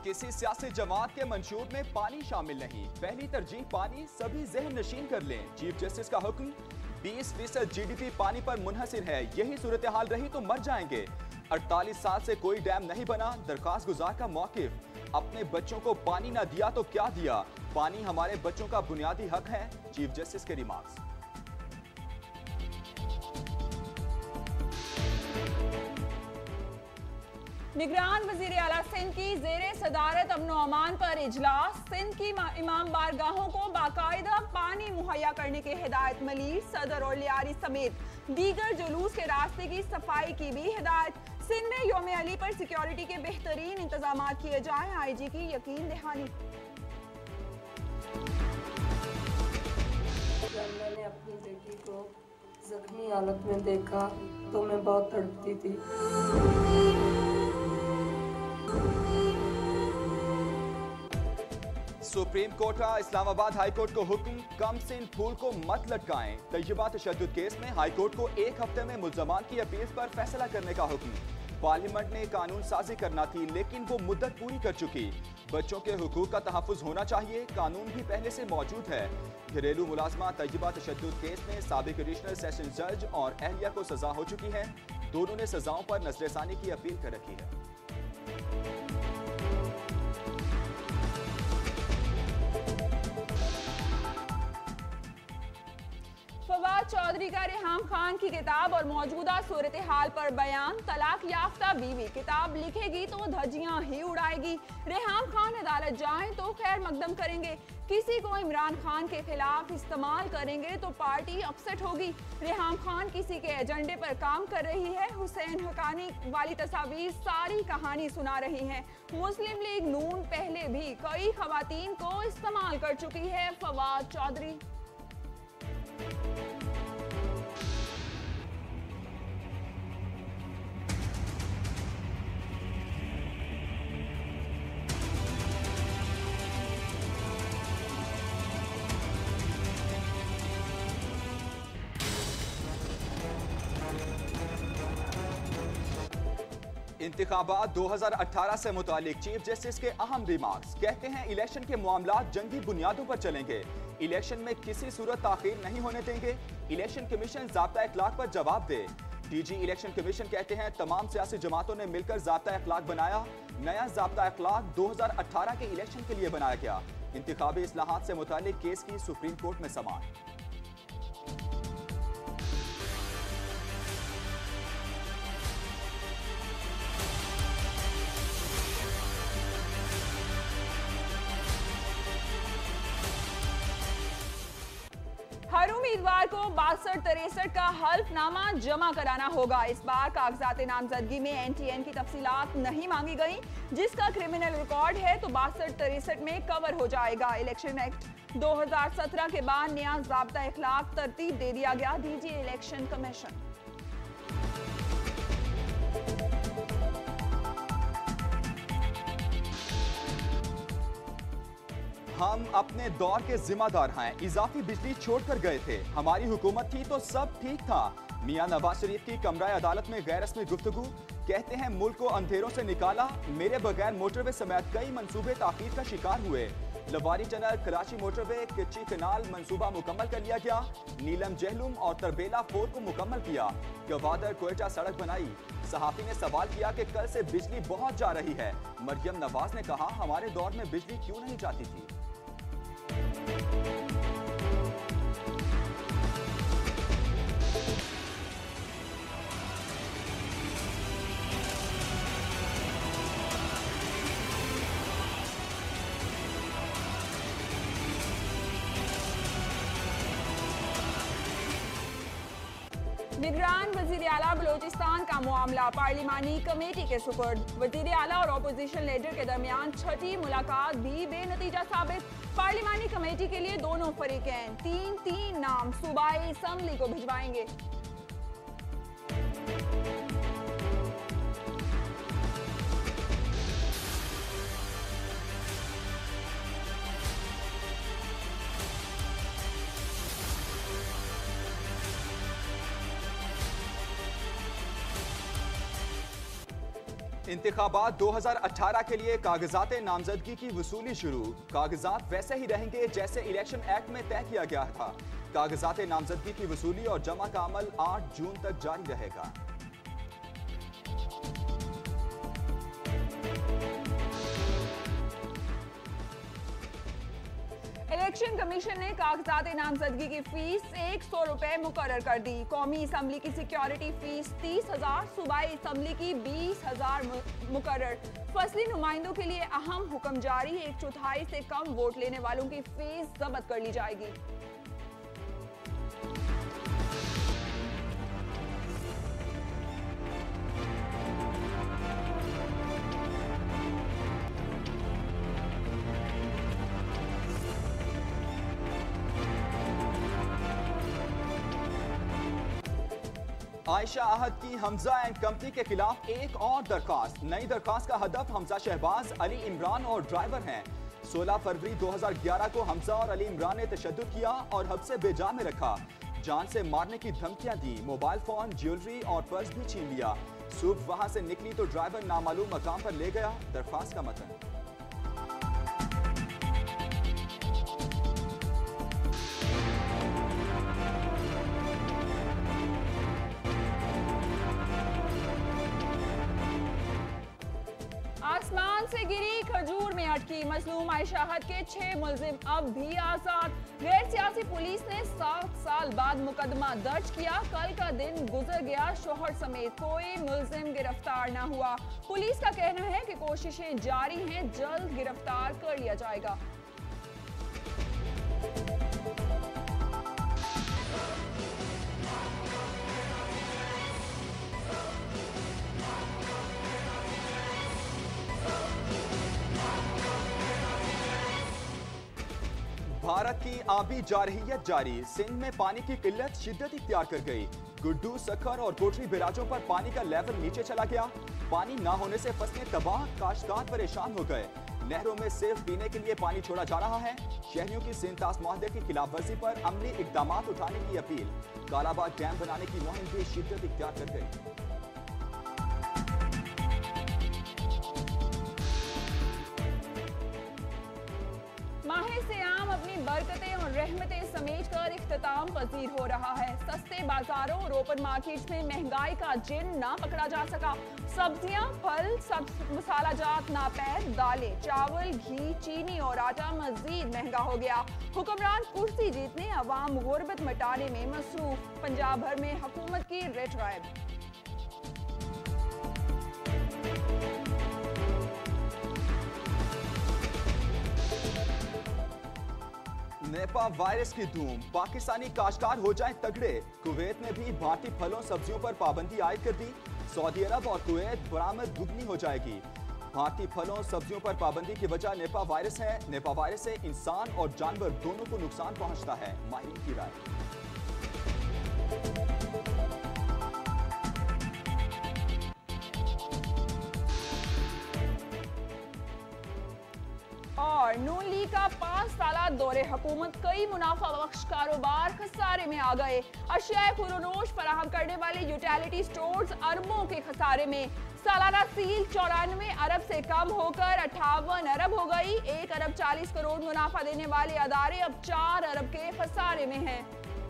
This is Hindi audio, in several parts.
किसी सियासी जमात के मंशूर में पानी शामिल नहीं, पहली तरजीह पानी, सभी जहन नशीन कर लें। चीफ जस्टिस का हुक्म, 20% GDP पानी पर मुनहसिर है, यही सूरत हाल रही तो मर जाएंगे। 48 साल से कोई डैम नहीं बना, दरखास्त गुजार का मौकिफ। अपने बच्चों को पानी ना दिया तो क्या दिया, पानी हमारे बच्चों का बुनियादी हक है, चीफ जस्टिस के रिमार्क्स। निगरान वजीर आला सिंध की जेरे सदारत अमन अमान पर इजलास, सिंध की इमाम बारगाहों को बाकायदा पानी मुहैया करने की हिदायत मिली। सदर और लियारी समेत दीगर जुलूस के रास्ते की सफाई की भी हिदायत। सिंध में योम अली पर सिक्योरिटी के बेहतरीन इंतजाम किए जाए, IG की यकीन दहानी। जब मैंने अपनी बेटी को जख्मी हालत में देखा तो मैं बहुत तड़पती थी। सुप्रीम कोर्ट का इस्लामाबाद हाई कोर्ट को हुक्म, कम सिन फूल को मत लटकाएं। तय्यबा तशद्दुद केस में हाई कोर्ट को 1 हफ्ते में मुल्जमान की अपील पर फैसला करने का हुक्म। पार्लियामेंट ने कानून साजी करना थी लेकिन वो मुद्दत पूरी कर चुकी। बच्चों के हुकूक का तहफ़्फ़ुज़ होना चाहिए, कानून भी पहले से मौजूद है। घरेलू मुलाजमा तय्यबा तशद्दुद केस में साबिक एडिशनल सेशन जज और अहलिया को सजा हो चुकी है। दोनों ने सजाओं पर नजरसानी की अपील कर रखी है। फवाद चौधरी का रेहाम खान की किताब और मौजूदा सूरत हाल पर बयान। तलाक याफ्ता बीवी किताब लिखेगी तो धज्जियां ही उड़ाएगी। रेहाम खान अदालत जाएं तो खैर मकदम करेंगे, किसी को इमरान खान के खिलाफ इस्तेमाल करेंगे तो पार्टी अपसेट होगी। रेहाम खान किसी के एजेंडे पर काम कर रही है, हुसैन हकानी वाली तस्वीर सारी कहानी सुना रही है। मुस्लिम लीग नून पहले भी कई खवातीन को इस्तेमाल कर चुकी है, फवाद चौधरी। इंतखाबात 2018 से मुतालिक चीफ जस्टिस के अहम रिमार्क्स। कहते हैं इलेक्शन के मामलात जंगी बुनियादों पर चलेंगे, इलेक्शन में किसी सूरत ताखीर नहीं होने देंगे। इलेक्शन कमीशन ज़ाब्ता इखलाक पर जवाब दे। DG इलेक्शन कमीशन कहते हैं तमाम सियासी जमातों ने मिलकर ज़ाब्ता इखलाक बनाया। नया ज़ाब्ता इखलाक 2018 के इलेक्शन के लिए बनाया गया। इंतखाबी इस्लाहात से मुतालिक केस की सुप्रीम कोर्ट में समाअत। हर उम्मीदवार को 62-63 का हल्फनामा जमा कराना होगा। इस बार कागजात नामजदगी में NTN की तफसीलात नहीं मांगी गई। जिसका क्रिमिनल रिकॉर्ड है तो 62-63 में कवर हो जाएगा। इलेक्शन एक्ट 2017 के बाद नया ज़ाब्ता इखलाक तरतीब दे दिया गया। DG election commission. हम अपने दौर के जिम्मेदार हैं, इजाफी बिजली छोड़कर गए थे, हमारी हुकूमत थी तो सब ठीक था। मियां नवाज शरीफ की कमरा अदालत में गैर रस्मी गुफ्तगू। कहते हैं मुल्क को अंधेरों से निकाला, मेरे बगैर मोटरवे समेत कई मंसूबे ताखीर का शिकार हुए। Lowari tunnel, Karachi motorway, Kachhi canal मंसूबा मुकम्मल कर लिया गया। नीलम जहलुम और तरबेला 4 को मुकम्मल किया। गवादर कोयटा सड़क बनाई। सहाफी ने सवाल किया कि कल से बिजली बहुत जा रही है। मरियम नवाज ने कहा हमारे दौर में बिजली क्यों नहीं जाती थी। निगरान वजीर आला बलोचिस्तान का मामला पार्लिमानी कमेटी के सुपुर्द। वजीर आला और अपोजिशन लीडर के दरमियान छठी मुलाकात भी बेनतीजा साबित। पार्लिमानी कमेटी के लिए दोनों फरीकैन 3-3 नाम सूबाई असम्बली को भिजवाएंगे। इंतखाबात 2018 के लिए कागजात नामजदगी की वसूली शुरू। कागजात वैसे ही रहेंगे जैसे इलेक्शन एक्ट में तय किया गया था। कागजात नामजदगी की वसूली और जमा का अमल 8 जून तक जारी रहेगा। इलेक्शन कमीशन ने कागजात नामजदगी की फीस 100 रुपए मुकर्रर कर दी। कौमी असम्बली की सिक्योरिटी फीस 30,000, सूबाई असम्बली की 20,000 मुकर्रर। फसली नुमाइंदों के लिए अहम हुक्म जारी, 1/4 से कम वोट लेने वालों की फीस जब्त कर ली जाएगी। आयशा आहद की हमजा एंड कंपनी के खिलाफ एक और दरखास्त। नई दरखास्त का हदफ हमजा शहबाज, अली इमरान और ड्राइवर हैं। 16 फरवरी 2011 को हमजा और अली इमरान ने तशद्दुद किया और हब्से बेजा में रखा। जान से मारने की धमकियां दी, मोबाइल फोन, ज्वेलरी और पर्स भी छीन लिया। सुबह वहां से निकली तो ड्राइवर नामालूम मकाम पर ले गया। दरखास्त का मतन। आसमान से गिरी खजूर में अटकी मजलूम आयशा आहद के 6 मुलजिम अब भी आजाद। गैर सियासी पुलिस ने 7 साल बाद मुकदमा दर्ज किया। कल का दिन गुजर गया, शोहर समेत कोई मुलजिम गिरफ्तार न हुआ। पुलिस का कहना है कि कोशिशें जारी हैं, जल्द गिरफ्तार कर लिया जाएगा। भारत की आबी जारहियत जारी। सिंध में पानी की किल्लत शिद्दत इख्तियार कर गई। गुड्डू, सखर और कोटरी बैराजों पर पानी का लेवल नीचे चला गया। पानी ना होने से फसलें तबाह, काश्तकार परेशान हो गए। नहरों में सिर्फ पीने के लिए पानी छोड़ा जा रहा है। शहरियों की सिंतास मुआहदे की खिलाफ वर्जी पर अमली इकदाम उठाने की अपील। कालाबाग डैम बनाने की मुहिम भी शिद्दत इख्तियार कर गई। माहे से आम अपनी बरकतें और रहमतें समेट कर इख्तिताम पजीर हो रहा है। सस्ते बाजारों और ओपन मार्केट्स में महंगाई का जिन ना पकड़ा जा सका। सब्जियां, फल, सब मसालाजात नापैद, दालें, चावल, घी, चीनी और आटा मजीद महंगा हो गया। हुक्मरान कुर्सी जीतने, अवाम गुर्बत मिटाने में मसरूफ। पंजाब भर में हुकूमत की रेड राइब। नेपा वायरस की धूम, पाकिस्तानी काश्तकार हो जाएं तगड़े। कुवैत ने भी भारतीय फलों सब्जियों पर पाबंदी आयद कर दी। सऊदी अरब और कुवैत बरामद दुगनी हो जाएगी। भारतीय फलों सब्जियों पर पाबंदी की वजह नेपा वायरस है। नेपा वायरस से इंसान और जानवर दोनों को नुकसान पहुंचता है, माहिरीन की राय। और नून लीग का 5 साला दौरे हुकूमत, कई मुनाफा बख्श कारोबार खसारे में आ गए। अशियाए खुरोनोश फराहम करने वाले यूटिलिटी स्टोर्स अरबों के खसारे में। सालाना सील 94 अरब से कम होकर 58 अरब हो गई। 1 अरब 40 करोड़ मुनाफा देने वाले अदारे अब 4 अरब के खसारे में हैं।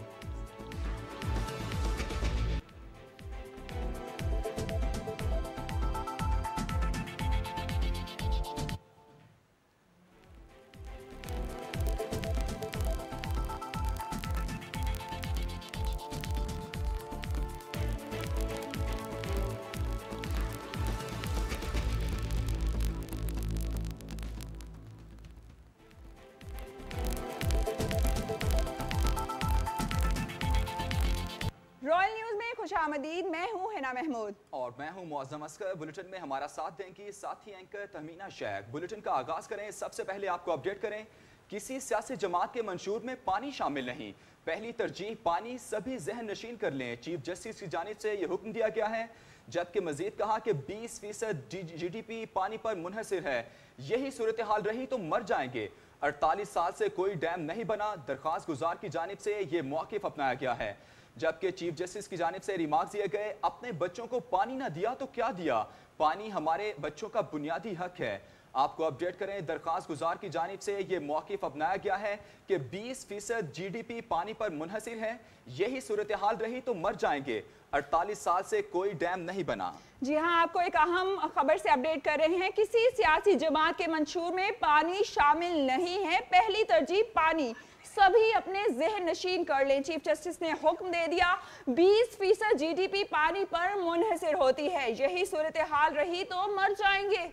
रॉयल न्यूज में खुशामदीद। मैं हूं हिना महमूद और मैं हूं मुअज़्ज़म अस्कर। बुलेटिन में हमारा साथ देंगी साथी एंकर तहमीना शेख। बुलेटिन का आगाज करें। सबसे पहले आपको अपडेट करें, किसी सियासी जमात के मंशूर में पानी शामिल नहीं। पहली तरजीह पानी, सभी जहन नशीन कर लें। चीफ जस्टिस की जानिब से यह हुक्म दिया गया है। जबकि मजीद कहा कि 20% GDP पानी पर मुनहसिर है। यही सूरत हाल रही तो मर जाएंगे। 48 साल से कोई डैम नहीं बना। दरख्वास्त गुजार की जानिब से यह मौक़िफ़ अपनाया गया है। जबकि चीफ जस्टिस की जानिब से रिमार्क दिए गए, अपने बच्चों को पानी ना दिया तो क्या दिया, पानी हमारे बच्चों का बुनियादी हक है। आपको अपडेट करें, दरखास्त गुजार की जानिब से ये मौक़िफ़ अपनाया गया है कि 20% GDP पानी पर मुनहसिर है। यही सूरत हाल रही तो मर जाएंगे। 48 साल से कोई डैम नहीं बना। जी हाँ, आपको एक अहम खबर से अपडेट कर रहे हैं। किसी सियासी जमात के मंशूर में पानी शामिल नहीं है, पहली तरजीह पानी। सभी अपने ज़हन नशीन कर लें, चीफ जस्टिस ने हुक्म दे दिया 20% GDP पानी पर मुनहसिर होती है। यही सूरत हाल रही तो मर जाएंगे।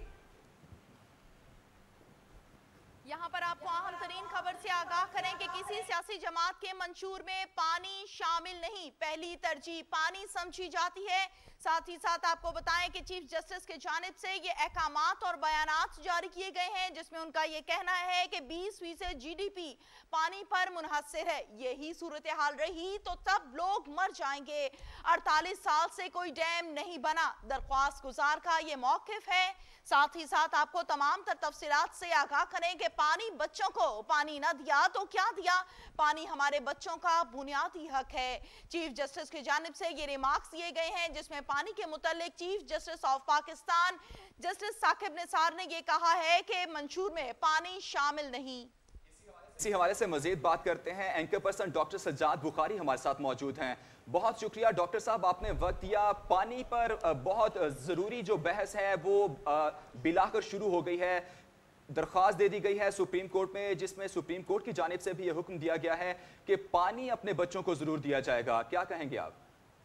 यहाँ पर आपको अहम तरीन खबर से आगाह करें कि किसी सियासी जमात के मंशूर में पानी शामिल नहीं, पहली तरजीह पानी समझी जाती है। साथ ही साथ आपको बताएं कि चीफ जस्टिस की जानिब से ये अहकामात और बयानात जारी किए गए हैं, जिसमें उनका ये कहना है कि 20% GDP पानी पर मुनहसिर है। यही सूरत हाल रही तो तब लोग मर जाएंगे। 48 साल से कोई डैम नहीं बना, दरख्वास्त गुजार का ये मौक़िफ़ है। साथ ही साथ आपको तमाम तर तफसीलात से आगाह करें कि पानी बच्चों को, पानी ना दिया तो क्या दिया, पानी हमारे बच्चों का बुनियादी हक है। चीफ जस्टिस की जानिब से ये रिमार्क्स दिए गए हैं, जिसमें पानी के मुतालिक chief justice of Pakistan justice Saqib Nisar ने ये कहा है कि मंशूर में पानी शामिल नहीं। इसी हवाले से मजीद बात करते हैं। Anchor person doctor Sajjad Bukhari हमारे साथ मौजूद हैं। बहुत शुक्रिया डॉक्टर साहब, आपने वक्त दिया। पानी पर बहुत ज़रूरी जो बहस है वो बिलाकर शुरू हो गई है। दरख्वास्त दे दी गई है सुप्रीम कोर्ट में, जिसमें सुप्रीम कोर्ट की जानिब से भी यह हुक्म दिया गया है कि पानी अपने बच्चों को ज़रूर दिया जाएगा। क्या कहेंगे आप?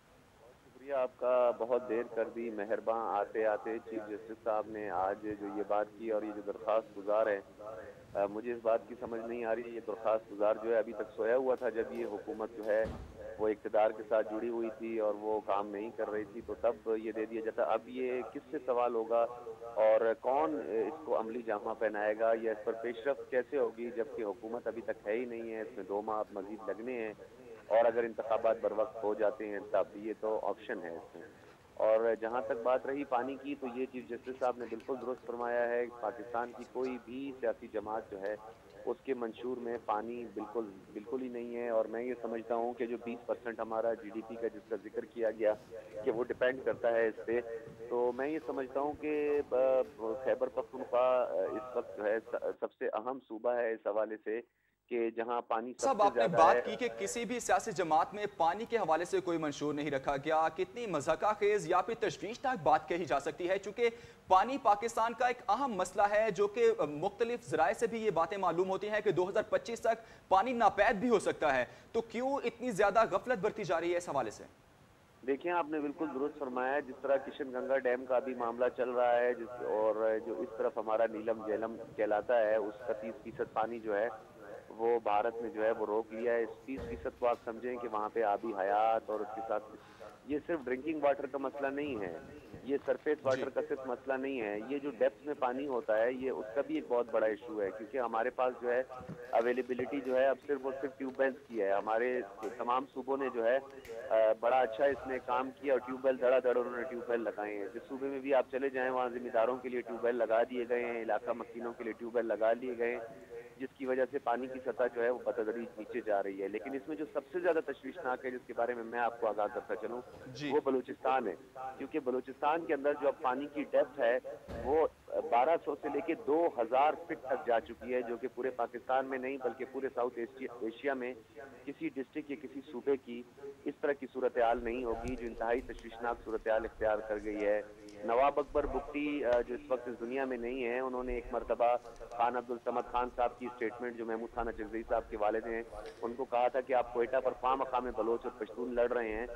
शुक्रिया आपका, बहुत देर कर दी। मेहरबान आते आते चीफ जस्टिस साहब ने आज जो ये बात की और ये जो दरख्वास्त गुजार है, मुझे इस बात की समझ नहीं आ रही। ये दरख्वास्त गुजार जो है अभी तक सोया हुआ था जब ये हुकूमत जो है वो इक़्तिदार के साथ जुड़ी हुई थी और वो काम नहीं कर रही थी, तो तब ये दे दिया जाता। अब ये किससे सवाल होगा और कौन इसको अमली जामा पहनाएगा या इस पर पेशरफ्त कैसे होगी, जबकि हुकूमत अभी तक है ही नहीं है। इसमें 2 माह मजीद लगने हैं और अगर इंतखाबात बर वक्त हो जाते हैं तब ये तो ऑप्शन है इसमें। और जहाँ तक बात रही पानी की, तो ये चीफ जस्टिस साहब ने बिल्कुल दुरुस्त फरमाया है। पाकिस्तान की कोई भी सियासी जमात जो है उसके मंशूर में पानी बिल्कुल ही नहीं है। और मैं ये समझता हूँ कि जो 20% हमारा GDP का जिसका जिक्र किया गया कि वो डिपेंड करता है इस पे, तो मैं ये समझता हूँ कि खैबर पख्तूनख्वा इस वक्त जो है सबसे अहम सूबा है इस हवाले से कि जहां पानी सब आपने बात की कि किसी भी सियासी जमात में पानी के हवाले से कोई मंशूर नहीं रखा गया। कितनी मज़ाक़ा खेज़ या फिर तशवीशनाक बात कही जा सकती है, चूंकि पानी पाकिस्तान का एक अहम मसला है, जो कि मुख्तलिफ ज़राए से भी ये बातें मालूम होती हैं कि 2025 तक पानी नापैद भी हो सकता है। तो क्यों इतनी ज़्यादा गफलत बरती जा रही है इस हवाले से? देखिए, आपने बिल्कुल दुरुस्त फरमाया। जिस तरह किशन गंगा डैम का भी मामला चल रहा है, और जो इस तरफ हमारा नीलम झेलम कहलाता है, उसका 30% पानी जो है वो भारत में जो है वो रोक लिया है। इस 30% को आप समझें कि वहाँ पे आबी हयात और उसके साथ ये सिर्फ ड्रिंकिंग वाटर का मसला नहीं है, ये सरफेस वाटर का सिर्फ मसला नहीं है, ये जो डेप्थ में पानी होता है ये उसका भी एक बहुत बड़ा इशू है। क्योंकि हमारे पास जो है अवेलेबिलिटी जो है अब सिर्फ ट्यूबवेल्स की है। हमारे तमाम सूबों ने जो है बड़ा अच्छा इसमें काम किया और ट्यूबवेल धड़ाधड़ उन्होंने ट्यूबवेल लगाए हैं। जिस सूबे में भी आप चले जाएं वहाँ जिम्मेदारों के लिए ट्यूबवेल लगा दिए गए हैं, इलाका मकीनों के लिए ट्यूबवेल लगा लिए गए हैं, जिसकी वजह से पानी की सतह जो है वो बतदरीज नीचे जा रही है। लेकिन इसमें जो सबसे ज्यादा तशवीशनाक है, जिसके बारे में मैं आपको आगाह करता चलूँ, वो बलूचिस्तान है। क्योंकि बलूचिस्तान के अंदर जो अब पानी की डेप्थ है वो 1200 से लेके 2000 फीट तक जा चुकी है, जो कि पूरे पाकिस्तान में नहीं बल्कि पूरे साउथ एशिया में किसी डिस्ट्रिक्ट या किसी सूबे की इस तरह की सूरत हाल नहीं होगी, जो इंतहाई तशवीशनाक सूरत हाल इख्तियार कर गई है। नवाब अकबर बुख्ती जो इस वक्त इस दुनिया में नहीं है, उन्होंने एक मरतबा खान अब्दुल समद खान साहब की स्टेटमेंट, जो महमूद खान अचरजई साहब के वालिद हैं, उनको कहा था कि आप कोयटा पर ख्वाह मकाम बलोच और पश्तून लड़ रहे हैं,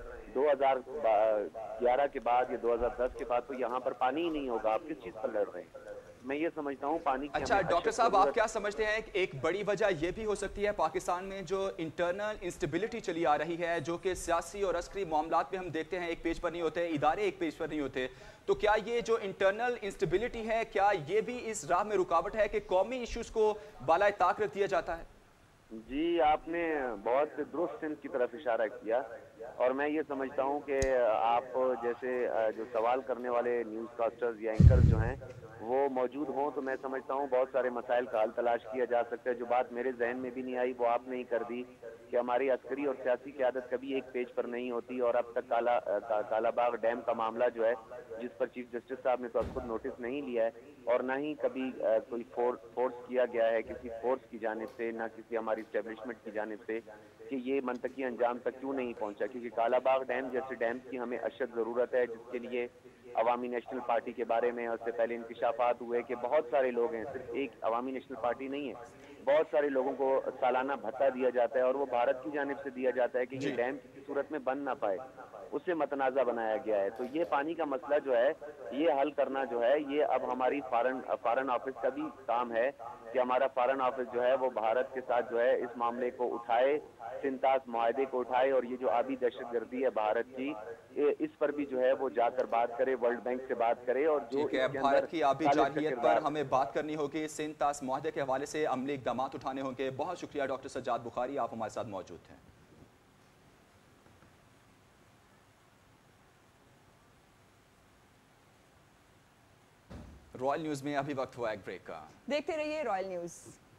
2011 के बाद या 2010 के बाद तो यहाँ पर पानी ही नहीं होगा, आप किस चीज़ पर लड़ रहे हैं? मैं ये समझता हूँ पानी की। अच्छा डॉक्टर साहब, आप क्या समझते हैं एक बड़ी वजह यह भी हो सकती है पाकिस्तान में जो इंटरनल इंस्टेबिलिटी चली आ रही है, जो कि सियासी और अस्करी मामलात में हम देखते हैं एक पेज पर नहीं होते, इदारे एक पेज पर नहीं होते, तो क्या ये जो इंटरनल इंस्टेबिलिटी है, क्या ये भी इस राह में रुकावट है कि कौमी इश्यूज को बालाए ताक रख दिया जाता है? जी, आपने बहुत दुरुस्त सिंध की तरफ इशारा किया और मैं ये समझता हूँ कि आप जैसे जो सवाल करने वाले न्यूज़ कास्टर्स या एंकर्स जो हैं वो मौजूद हों तो मैं समझता हूँ बहुत सारे मसाइल का हल तलाश किया जा सकता है। जो बात मेरे जहन में भी नहीं आई वो आपने ही कर दी कि हमारी अस्करी और सियासी क़यादत कभी एक पेज पर नहीं होती और अब तक कालाबाग डैम का मामला जो है जिस पर चीफ जस्टिस साहब ने तो अब खुद नोटिस नहीं लिया है और ना ही कभी कोई फोर्स किया गया है किसी फोर्स की जानिब से, ना किसी हमारी स्टैब्लिशमेंट की जानिब से कि ये मंतकी अंजाम तक क्यों नहीं पहुंचा, क्योंकि कालाबाग डैम जैसे डैम की हमें अशद ज़रूरत है, जिसके लिए अवामी नेशनल पार्टी के बारे में उससे पहले इंकशाफात हुए कि बहुत सारे लोग हैं, सिर्फ एक अवामी नेशनल पार्टी नहीं है, बहुत सारे लोगों को सालाना भत्ता दिया जाता है और वो भारत की जानिब से दिया जाता है कि ये जी। डैम किसी सूरत में बन ना पाए, उससे मतनाज़ा बनाया गया है। तो ये पानी का मसला जो है ये हल करना जो है ये अब हमारी फॉरेन ऑफिस का भी काम है कि हमारा फॉरेन ऑफिस जो है वो भारत के साथ जो है इस मामले को उठाए, सिंतास मुआहदे को उठाए और ये जो आबी दहशतगर्दी है भारत की इस पर भी जो है वो जाकर बात करे, वर्ल्ड बैंक से बात करे और जो ठीक है, इसके भारत अंदर की आबी खालिद का जारहियत पर किरदार। हमें बात करनी होगी, सिंध तास मुआहदे के हवाले से अमली इकदाम उठाने होंगे। बहुत शुक्रिया डॉक्टर सज्जाद बुखारी, आप हमारे साथ मौजूद हैं। रॉयल न्यूज में अभी वक्त हुआ एक ब्रेक का। देखते रहिए रॉयल न्यूज।